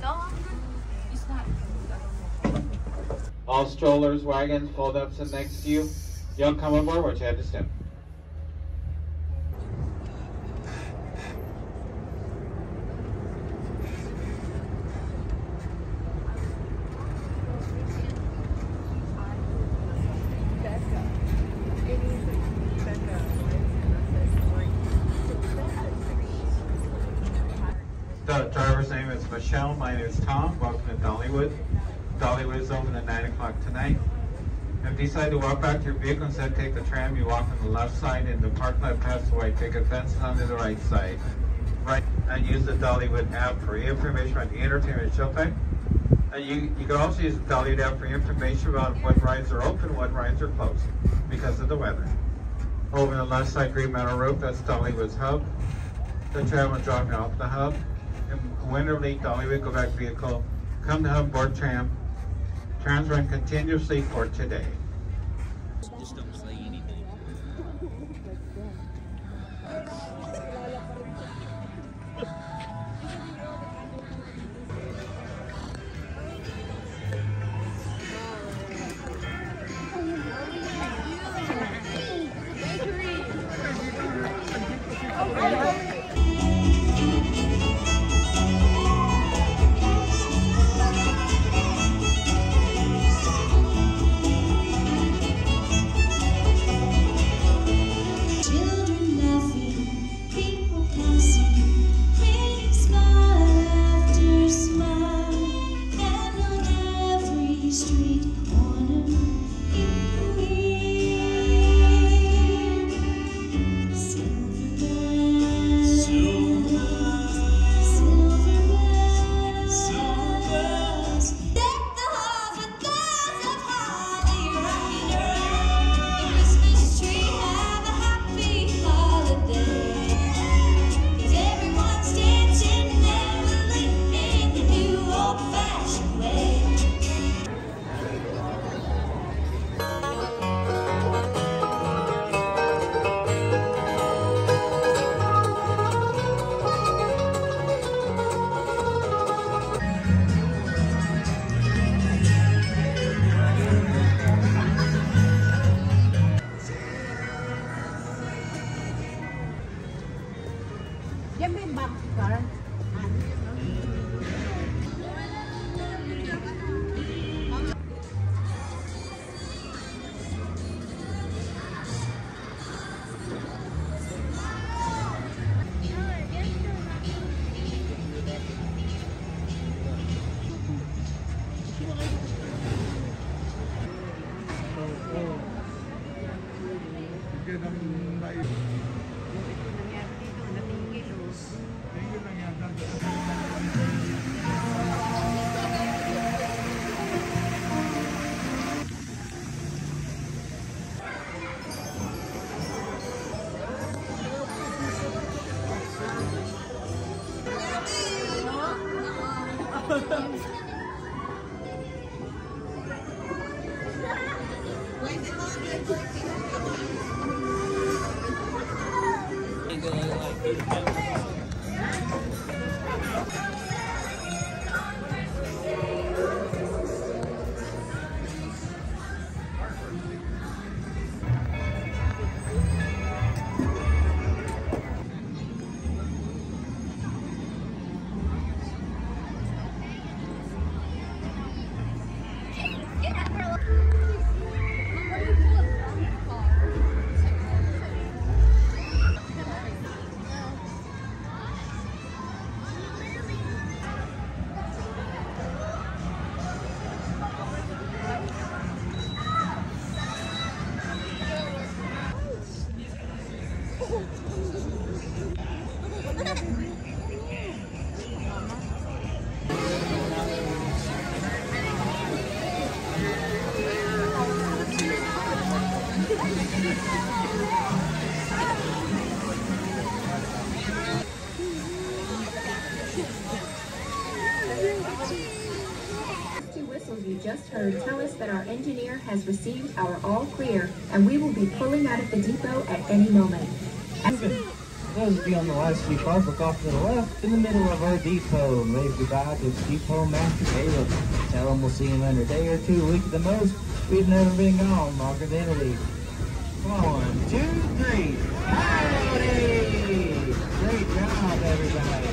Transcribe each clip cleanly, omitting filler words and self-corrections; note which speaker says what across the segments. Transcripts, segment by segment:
Speaker 1: All strollers, wagons, fold-ups, and next to you, you'll come aboard once you head to step. The driver's name is Michelle. My name is Tom. Welcome to Dollywood. Dollywood is open at 9 o'clock tonight. If you decide to walk back to your vehicle instead take the tram, you walk on the left side and the park lot past the white picket fence and onto the right side. Right, and use the Dollywood app for information on the entertainment showtime. And you can also use the Dollywood app for information about what rides are open and what rides are closed because of the weather. Over on the left side, Green Meadow Road, that's Dollywood's hub. The tram will drop you off the hub. And when or late, Dollywood go back vehicle, come to hub, board tram. Trams run continuously for today.
Speaker 2: Just don't say anything.
Speaker 3: You just heard tell us that our engineer has received our all clear and we will be pulling out of the depot at any moment.
Speaker 4: Those will be on the last few cars. Look off to the left in the middle of our depot. And wave goodbye to its depot master, Caleb. Tell him we'll see him in a day or two, a week at the most. We've never been gone longer than a week. 1, 2, 3. Howdy! Great job, everybody.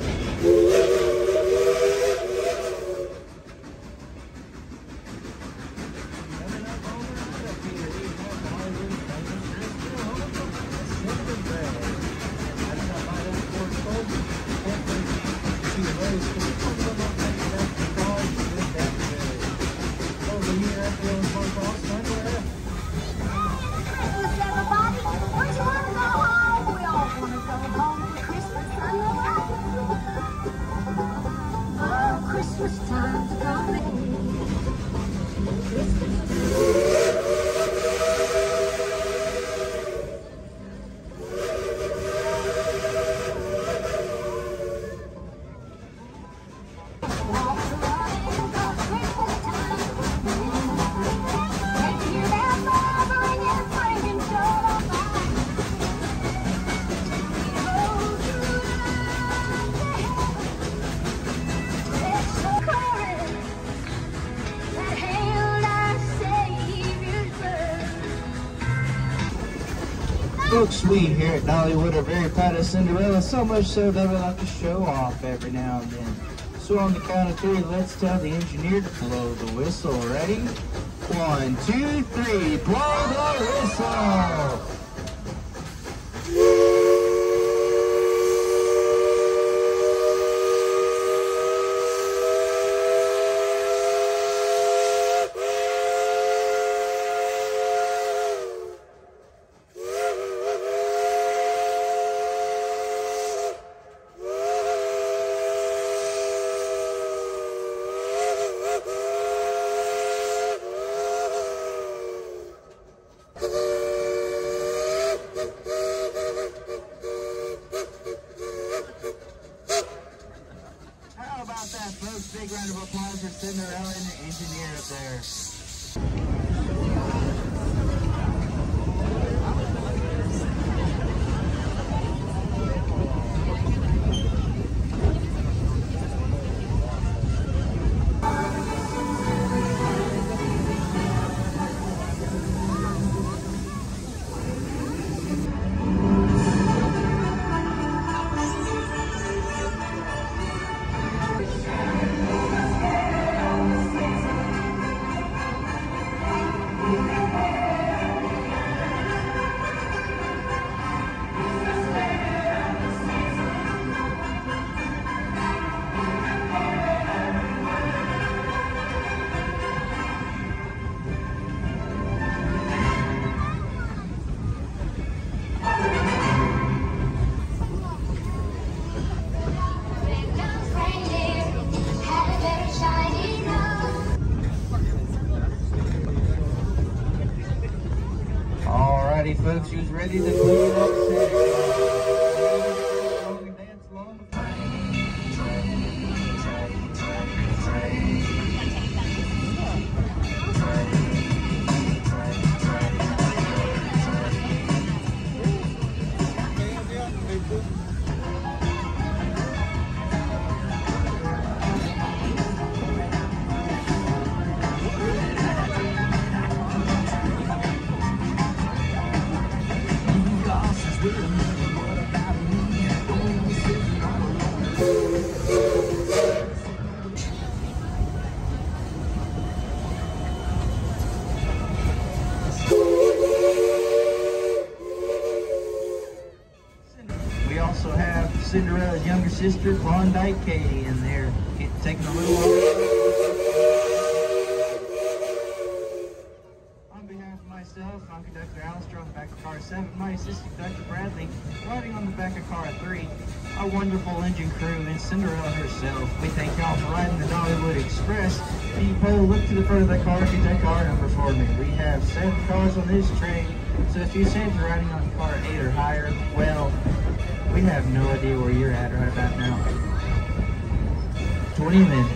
Speaker 5: Christmas time's coming.
Speaker 4: Folks, we here at Dollywood are very proud of Cinderella, so much so that we like to show off every now and then. So on the count of 3, let's tell the engineer to blow the whistle. Ready? 1, 2, 3, blow the whistle! How about that, folks? Big round of applause for Cinderella and the engineer up there. Alrighty, folks, who's ready to clean up dance along with We also have Cinderella's younger sister, Klondike Katie, in there, taking a little On behalf of myself, I'm Conductor Alistair on the back of car 7, my assistant Conductor Bradley, riding on the back of car 3, our wonderful engine crew, and Cinderella herself. We thank y'all for riding the Dollywood Express. People, look to the front of that car, get that car number for me. We have 7 cars on this train, so if you said you're riding on car 8 or higher, well, we have no idea where you're at right about now. 20 minutes.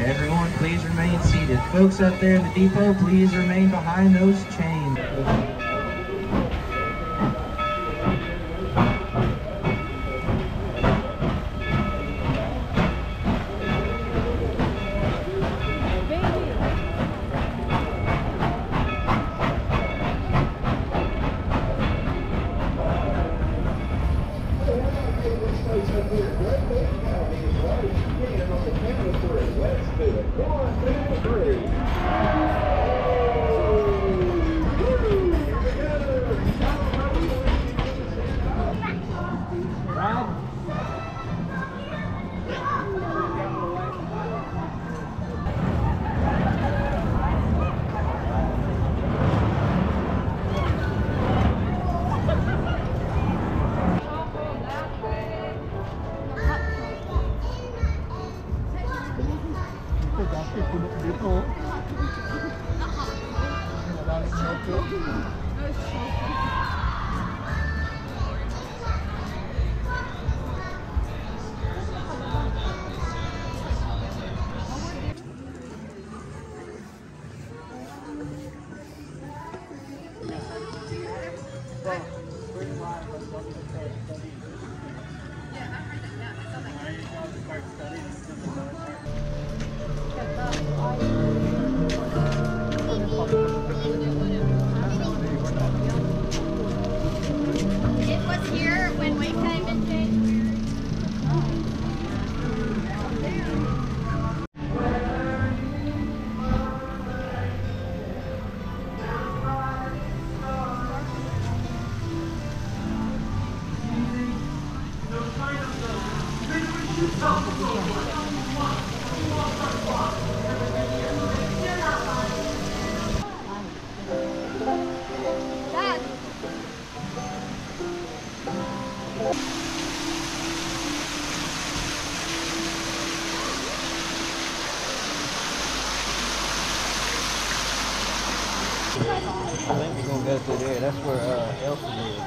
Speaker 4: Everyone, please remain seated. Folks out there in the depot, please remain behind those chains.
Speaker 5: It was here when we came in January. Dad.
Speaker 2: I think we're gonna go through there. That's where Elsa lives.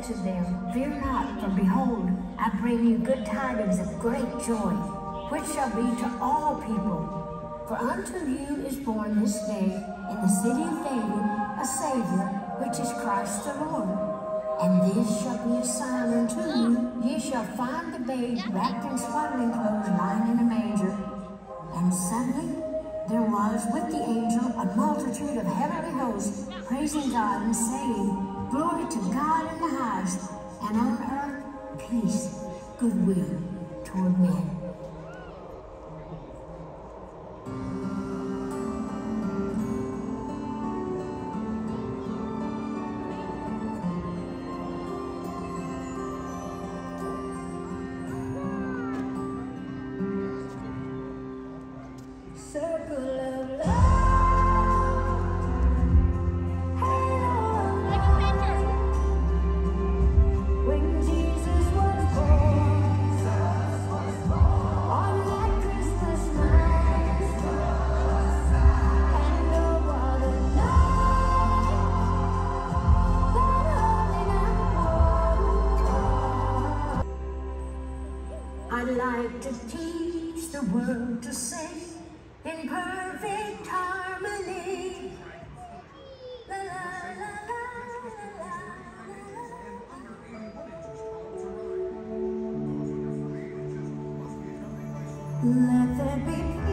Speaker 6: to them, Fear not, for behold, I bring you good tidings of great joy, which shall be to all people. For unto you is born this day in the city of David a Savior, which is Christ the Lord. And this shall be a sign unto you, ye shall find the babe wrapped in swaddling clothes, lying in a manger. And suddenly there was with the angel a multitude of heavenly hosts, praising God and saying, Glory to God in the highest, and on earth peace, goodwill toward men. Circle of love,
Speaker 5: Take a picture.
Speaker 6: when Jesus was born, on that Christmas night, and no other night, that holy night. I'd like to teach the world to sing in perfect harmony. La la la la la la. Let there be